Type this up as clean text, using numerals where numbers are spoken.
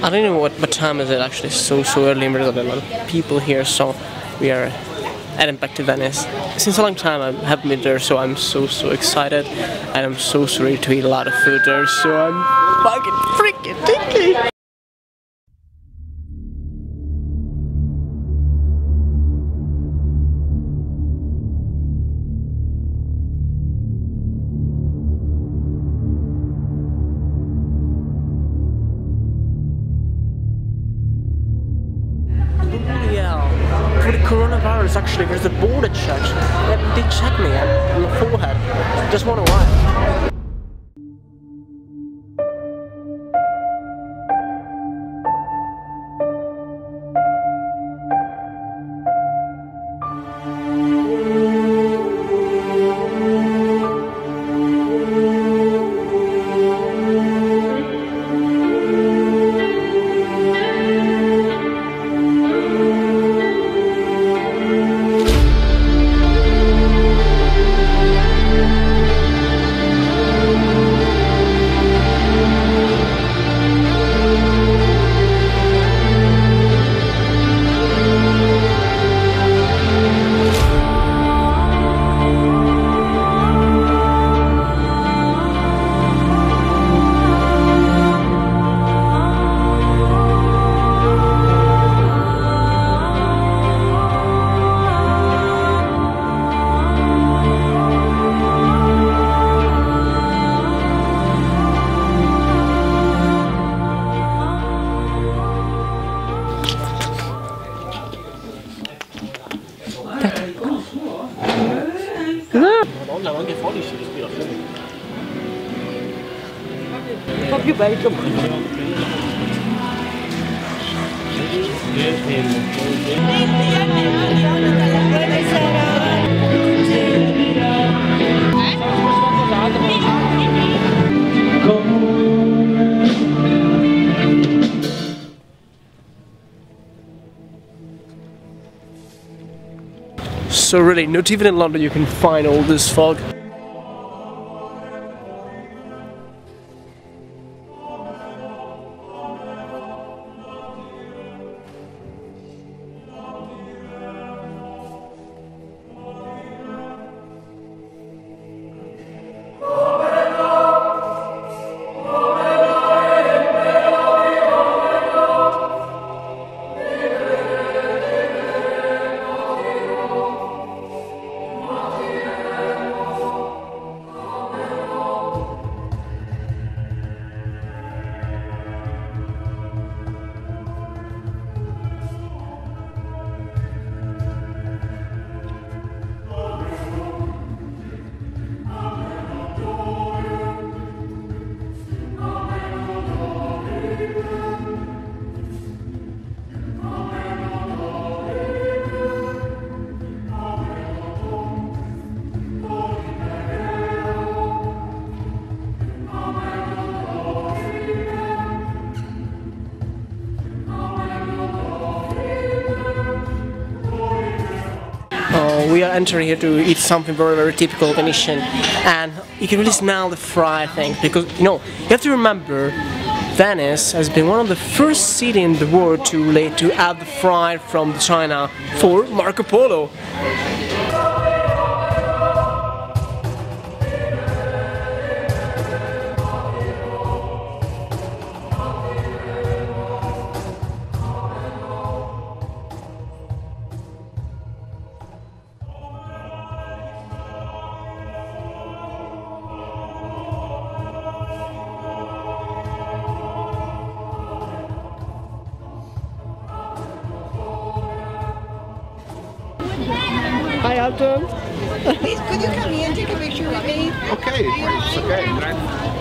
I don't know what time is it actually. So early in Brazil. A lot of people here, so we are heading back to Venice. Since a long time I haven't been there, so I'm so excited, and I'm so ready to eat a lot of food there. So I'm fucking freaking thinking. For the coronavirus, actually, there's a border check. They checked me on the forehead. Just wonder why. Un po' più bello. So really, not even in London you can find all this fog. We are entering here to eat something very typical Venetian, and you can really smell the fry thing, because you have to remember Venice has been one of the first cities in the world to add the fry from China for Marco Polo. Hi Alton! Please, could you come here and take a picture with me? Okay, it's okay.